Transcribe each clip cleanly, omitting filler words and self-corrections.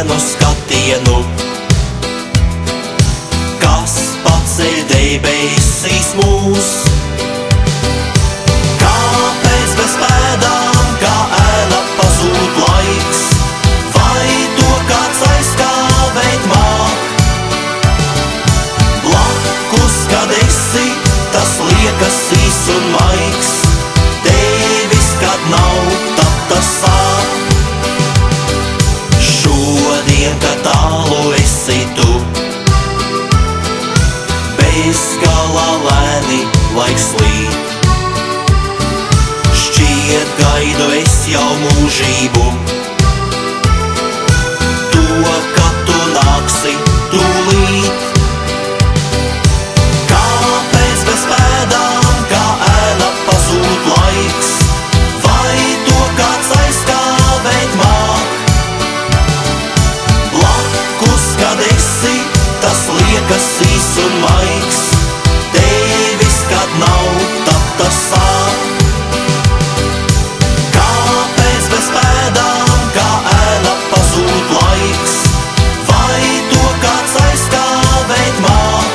vienu skatienu, kas paceļ debesīs mūs. Kāpēc bez pēdām, kā ēna pazūd laiks, vai to kāds aizstāvēt māk? Blakus, kad esi, tas liekas īs un maigs, tevis, kad nav, tad tas sāk. Šodien, kad tālu esi tu, bez galā lēni laiks slīd. Šķiet, gaidu es jau mūžību, to, kad tu nāksi tūlīt. Kāpēc bez pēdām, kā ēna pazūd laiks, vai to kāds aizstāvēt māk? Blakus, kad esi, tas liekas īs un maigs, tevis, kad nav, tad tas sāk. Kāpēc bez pēdām, kā ēna pazūd laiks, vai to kāds aizstāvēt māk?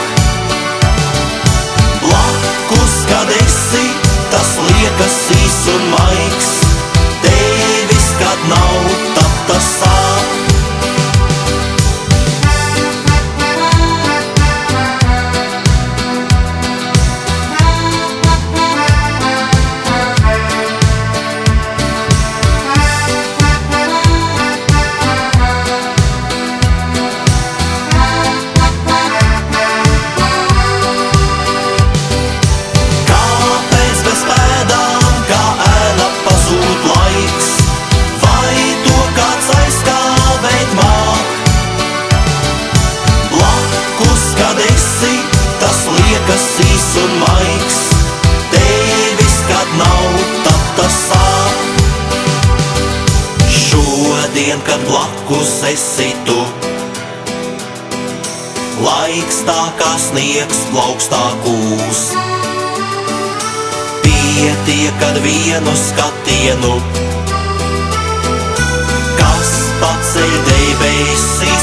Blakus, kad esi, tas liekas īs un maigs, tevis, kad nav, tad tas sāk. Kad blakus esi tu, laiks tā kā sniegs plaukstā kūs. Pietiek, kad vienu skatienu, kas paceļ debesīs